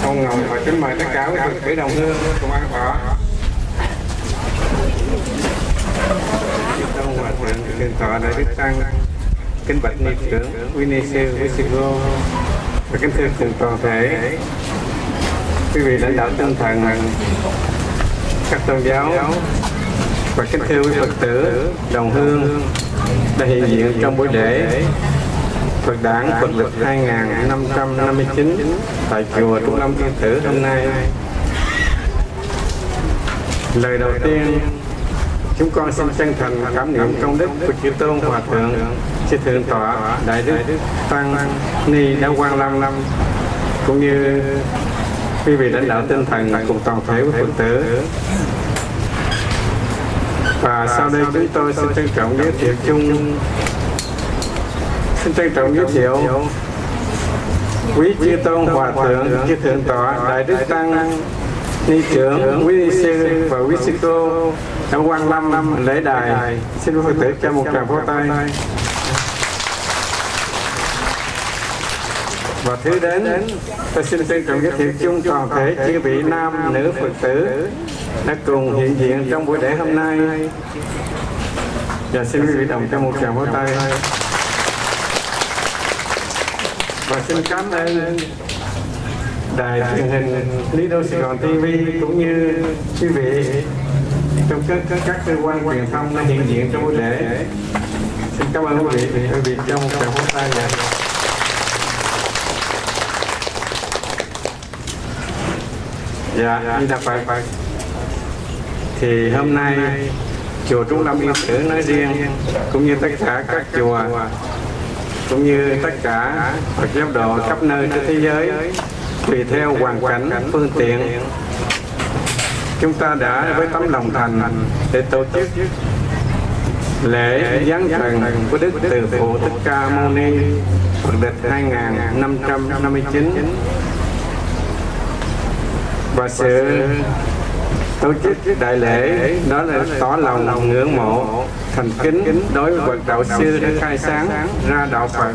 Con ngồi và kính mời tất cả quý Phật tử đồng hương cùng ăn thọ. Trong hòa thượng thượng tọa đại đức tăng kính bạch ni trưởng Vinicius Visigo và kính thưa cùng toàn thể quý vị lãnh đạo tinh thần các tôn giáo và kính thưa quý Phật tử đồng hương đã hiện diện trong buổi lễ Phật đản Phật lịch 2559 tại chùa Trung Lâm Yên Tử hôm nay. Lời đầu tiên, chúng con xin chân thành cảm niệm công đức của chư tôn hòa thượng chư thượng tọa đại đức tăng ni đã quan lâm cũng như quý vị lãnh đạo tinh thần cùng toàn thể của Phật tử. Và sau đây chúng tôi xin trân trọng giới thiệu quý chư tôn hòa thượng chư thượng tọa đại đức tăng ni trưởng quý ni sư và quý sư cô đã quan lâm lễ đài. Xin quý Phật tử cho một tràng vỗ tay. Và thứ đến, tôi xin trân trọng giới thiệu chung toàn thể chư vị nam nữ Phật tử đã cùng hiện diện trong buổi lễ hôm nay. Và xin quý vị đồng cho một tràng vỗ tay. Và xin cảm ơn đài truyền hình Lý Đô Sài Gòn TV cũng như quý vị trong các cơ quan truyền thông đã hiện diện trong buổi lễ. Xin cảm ơn quý vị trong một tràng vỗ tay. Dạ, như đã phải. Thì hôm nay chùa Trung Lâm Yên Tử nói riêng cũng như tất cả các chùa cũng như tất cả Phật giáo đồ khắp nơi trên thế giới, tùy theo hoàn cảnh phương tiện, chúng ta đã với tấm lòng thành để tổ chức lễ giáng thần của Đức Từ Phụ Thích Ca Mâu Ni Phật lịch 2559. Và sự tổ chức đại lễ đó là tỏ lòng ngưỡng mộ thành kính đối với bậc đạo sư đã khai sáng ra đạo Phật.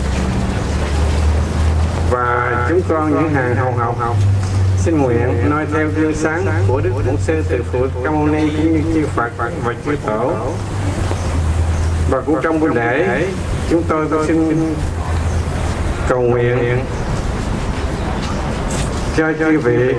Và chúng con những hàng hầu học xin nguyện noi theo gương sáng của Đức Bổn Sư Từ Phụ Ca Mâu Ni cũng như chư Phật và chư Tổ. Và cũng trong buổi lễ chúng tôi cũng xin cầu nguyện cho chư vị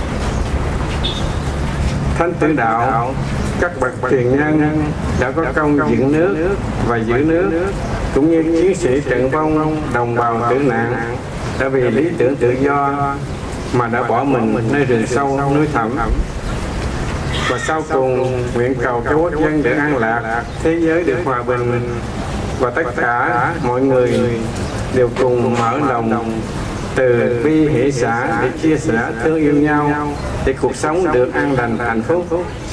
thánh tử đạo, các bậc tiền nhân đã có công dựng nước và giữ nước, cũng như chiến sĩ trận vong, đồng bào tử nạn đã vì lý tưởng tự do mà đã bỏ mình nơi rừng sâu núi thẳm. Và sau cùng nguyện cầu cho quốc dân được an lạc, thế giới được hòa bình, và tất cả mọi người đều cùng mở lòng từ bi hỷ xã để chia sẻ thương yêu nhau để cuộc sống được an lành hạnh phúc.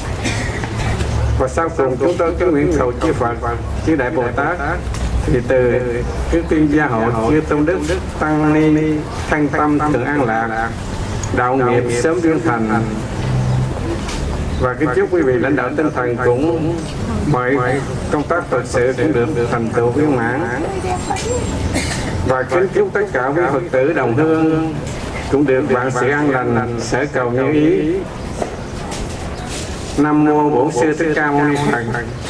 Và sau cùng chúng tôi kính nguyện cầu chư Phật, chư Đại Bồ Tát thì từ chư Tiên Gia Hộ, chư Tôn Đức Tăng Ni thanh tâm thường an lạc, đạo nghiệp sớm viên thành. Và kính chúc quý vị lãnh đạo tinh thần cũng mọi công tác Phật sự cũng được thành tựu viên mãn. Và kính chúc tất cả quý Phật tử đồng hương cũng được vạn sự an lành, sở cầu như ý. Nam mô Bổn Sư Thích Ca Mâu Ni Phật.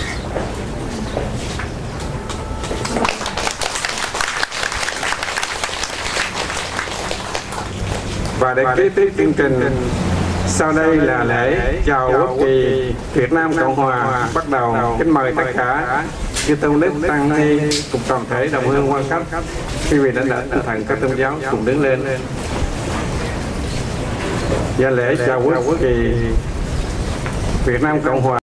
Và để kế tiếp chương trình, sau đây là lễ chào quốc kỳ Việt Nam Cộng Hòa bắt đầu. Kính mời tất cả chư Tôn Đức Tăng Ni cùng toàn thể đồng hương quan khách, quý vị lãnh đạo tinh thần các tôn giáo cùng đứng lên. Và lễ chào quốc kỳ Việt Nam Cộng Hòa.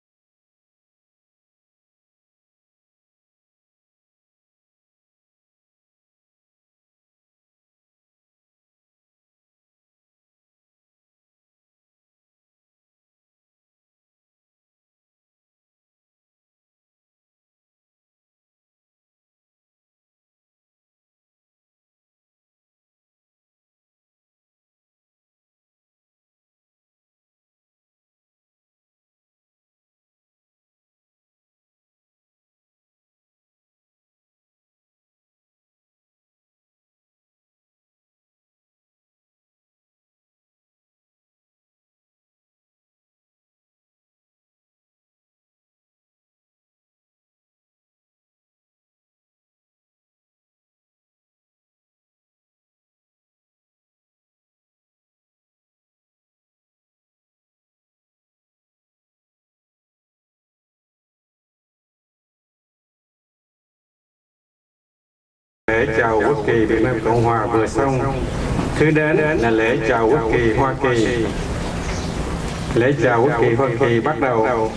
Lễ chào Quốc kỳ Việt Nam Cộng Hòa vừa xong. Thứ đến là lễ chào Quốc kỳ Hoa Kỳ. Lễ chào Quốc kỳ Hoa Kỳ bắt đầu.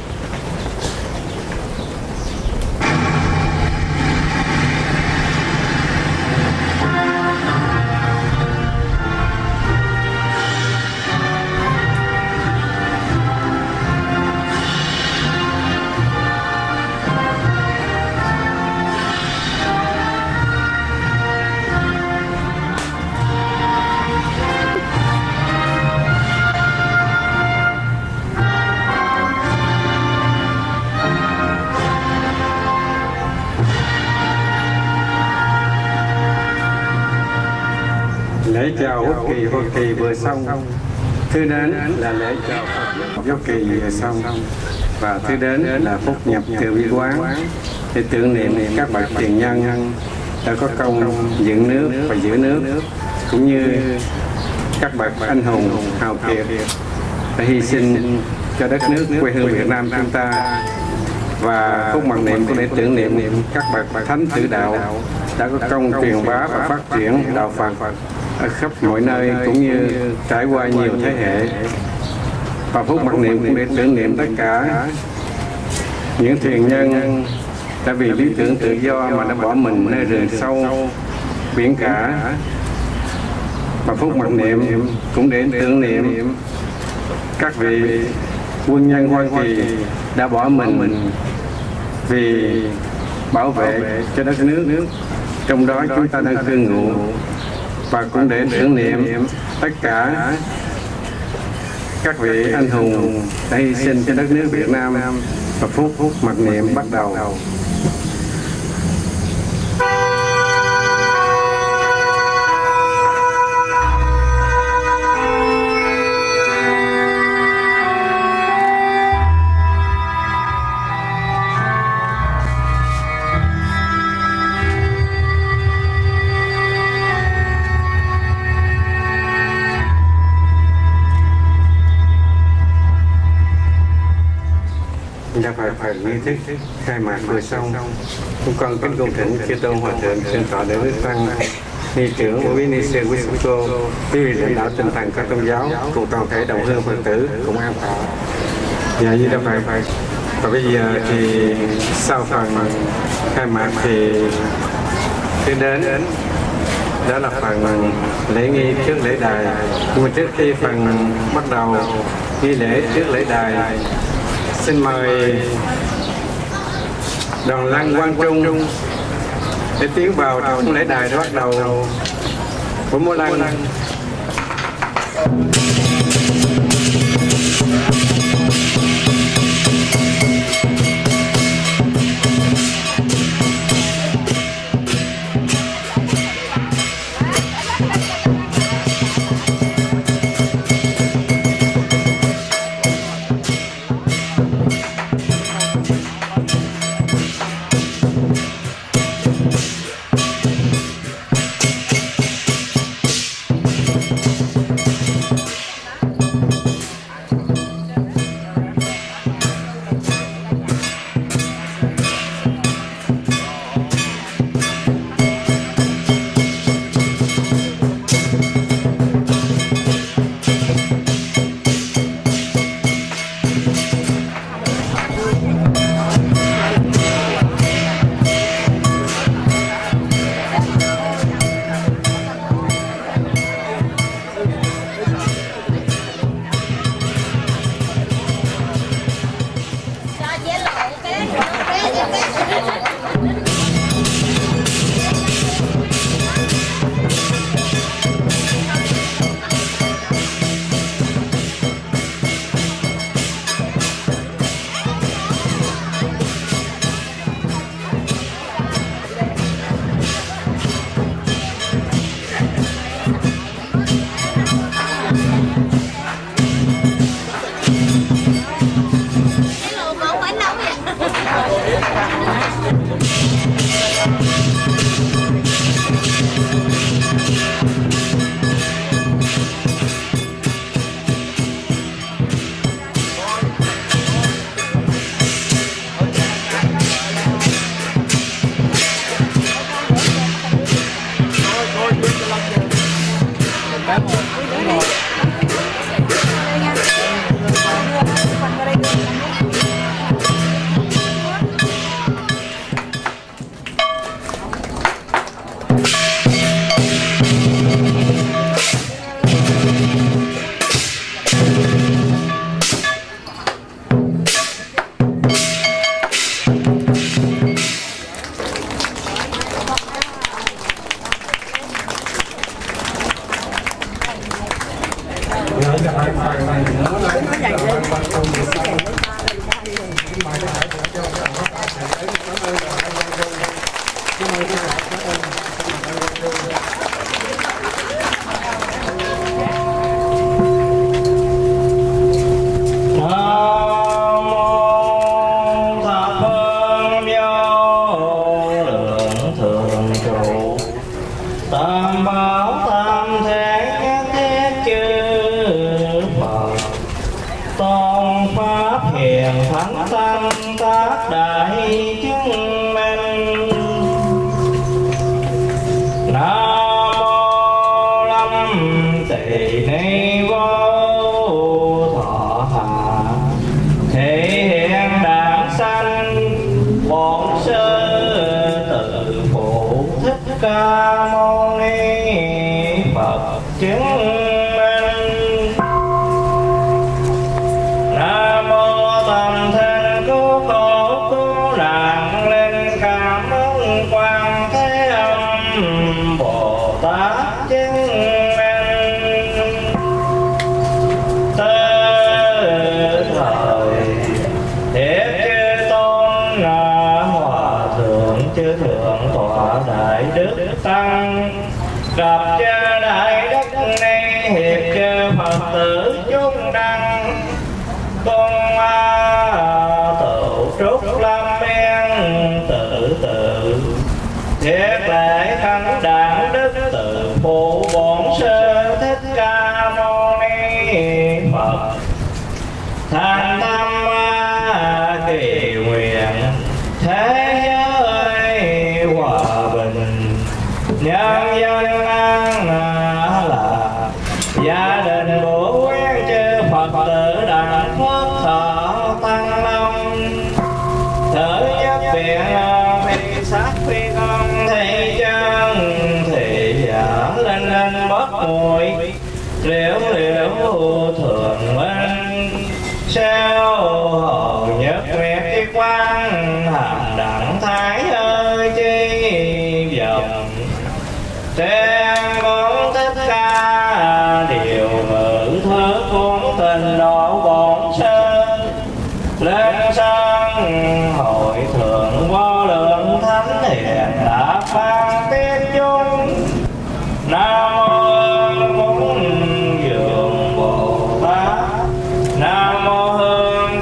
Lễ chào Quốc kỳ Hoa Kỳ vừa xong. Thứ đến là lễ chào Quốc kỳ vừa xong. Và thứ đến là phúc nhập từ bi quán để tưởng niệm các bậc tiền nhân đã có công dựng nước và giữ nước, cũng như các bậc anh hùng hào kiệt đã hy sinh cho đất nước quê hương Việt Nam chúng ta. Và phúc mặc niệm cũng để tưởng niệm các bậc thánh tử đạo đã có công truyền bá và phát triển đạo Phật ở khắp mọi nơi, cũng như trải qua nhiều thế hệ. Và phúc mặc niệm cũng để tưởng niệm tất cả những thuyền nhân đã vì lý tưởng tự do mà đã bỏ mình nơi rừng sâu biển cả. Và phúc mặc niệm cũng để tưởng niệm các vị quân nhân Hoa Kỳ đã bỏ mình vì bảo vệ cho đất nước, trong đó chúng ta đang cư ngụ. Và cũng để tưởng niệm tất cả các vị anh hùng đã hy sinh cho đất nước Việt Nam. Và phúc mặc niệm bắt đầu. Đã phải nghi thức khai mạc vừa xong. Chúng con kính cung thỉnh chư tôn hòa thượng trên tọa đệ đức tăng ni trưởng quý ni sư quý sư cô, quý vị lãnh đạo tinh thần các tôn giáo cùng toàn thể đồng hương Phật tử cùng an thọ. Dạ như đã phải. Và bây giờ thì sau phần khai mạc thì tiếp đến đó là phần lễ nghi trước lễ đài. Nhưng mà trước khi phần bắt đầu nghi lễ trước lễ đài, xin mời đoàn lăng Quang Trung để tiến vào trong lễ đài để bắt đầu của múa lăng. Nam mô Hương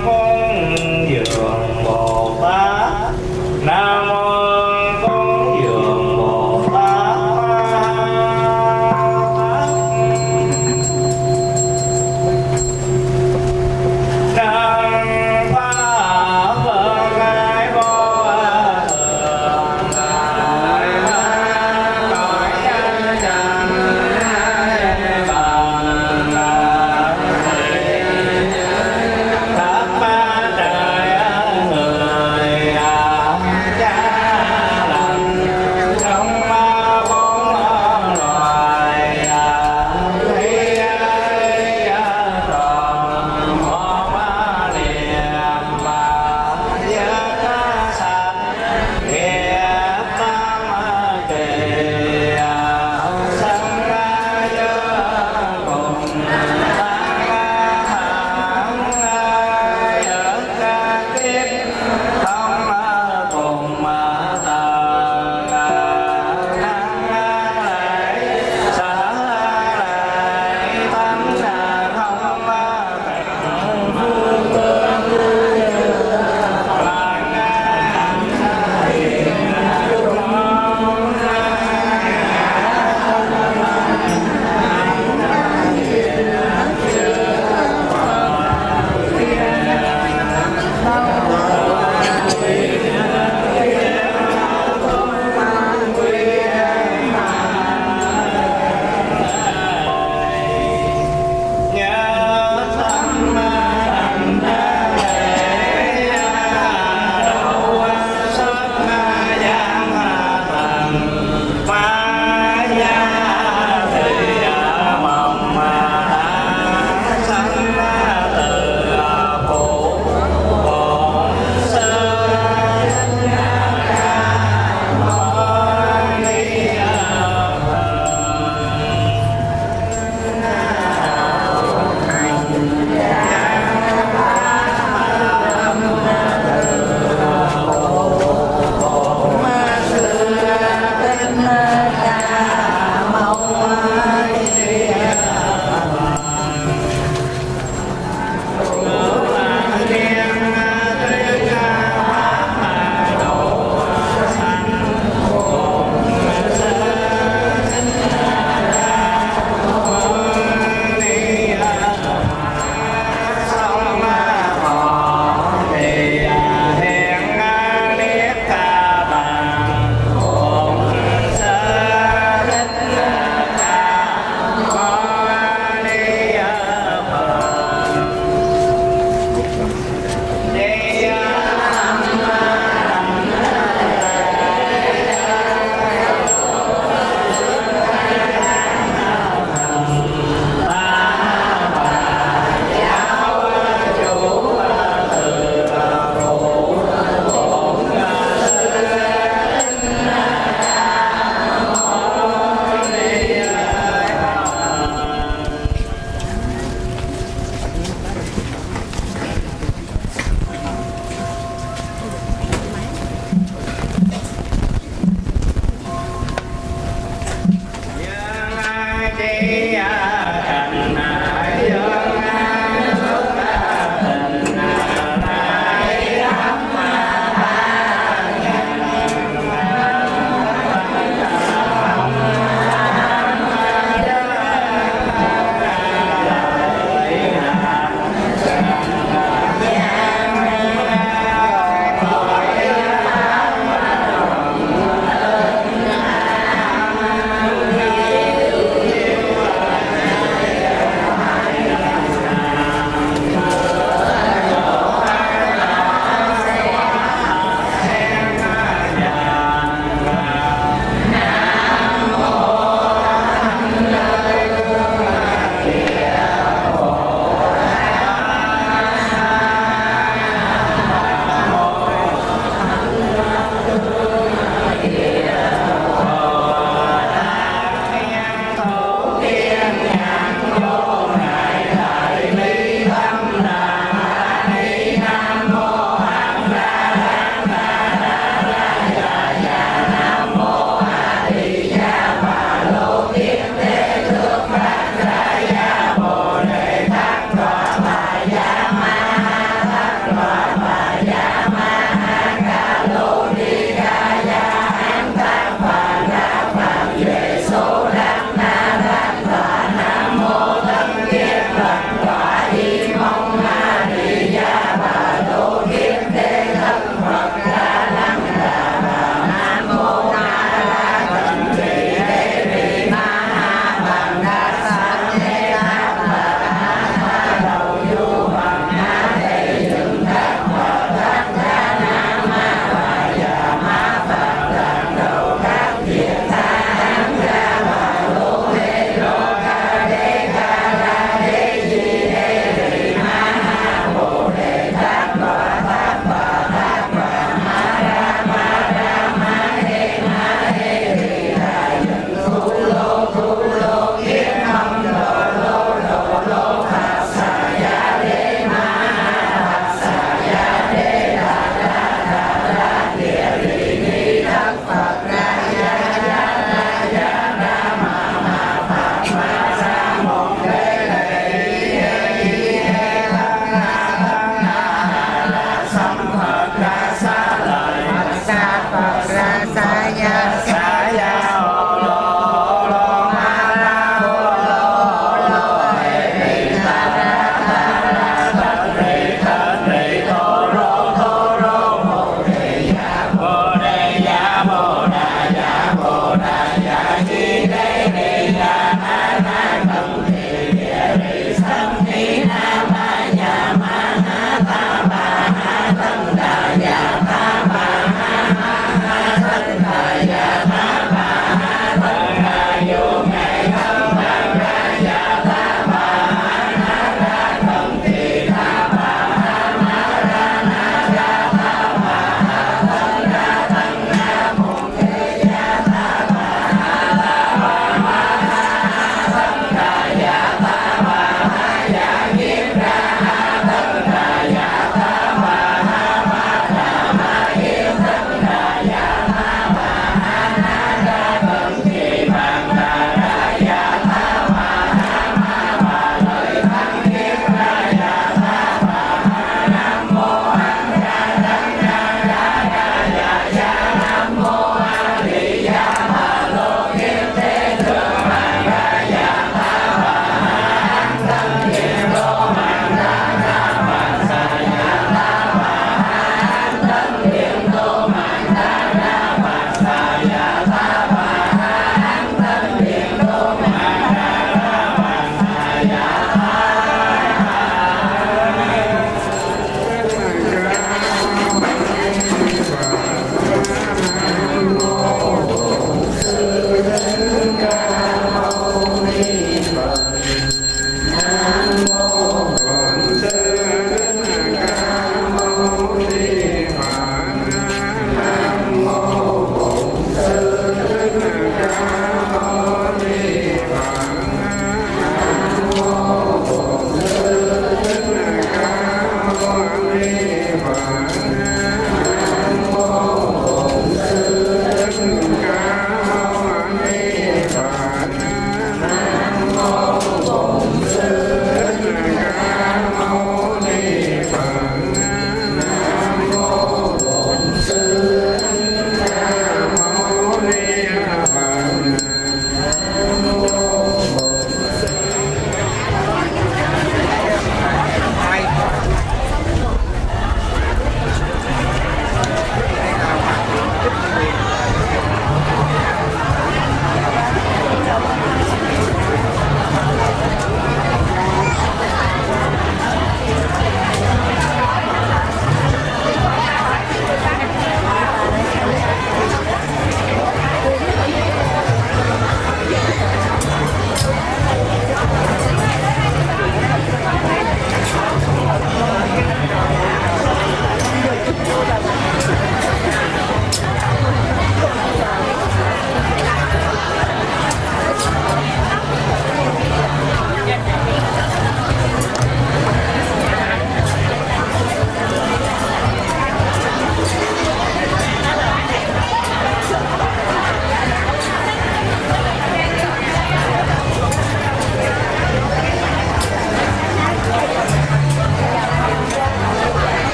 Hãy subscribe cho kênh Ghiền Mì Gõ để không bỏ lỡ